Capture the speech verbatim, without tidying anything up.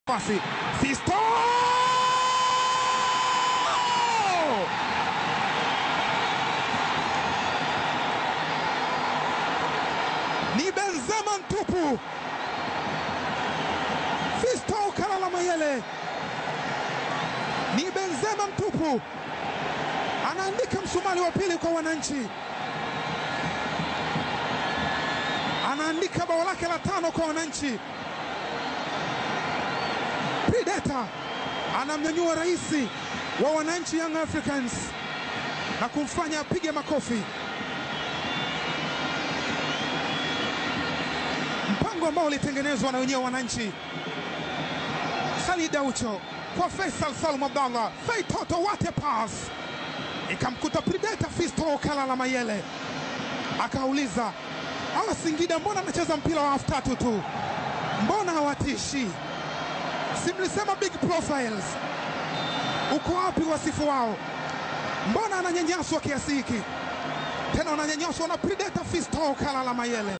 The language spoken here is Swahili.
Pasi Fisto ni Benzema mtupu. Fisto kalala Mayele ni Benzema mtupu, anaandika msumali wa pili kwa wananchi, anaandika bao lake la tano kwa wananchi. Predator anamnyanyua raisi wa wananchi Young Africans na kumfanya apige makofi. Mpango ambao ulitengenezwa na wenyewe wananchi. Salida Ucho kwa Faisal Salum Abdallah, Fei Toto, what a pass! Ikamkuta Predator Fisto kalala Mayele. Akauliza, hawa Singida mbona anacheza mpira wa half tatu tu? Mbona hawatishi? Simlisema big profiles. Uko wapi wasifu wao? Mbona ananyanyaswa kiasi hiki? Tena ananyanyaswa na Predator Fisto kalala Mayele.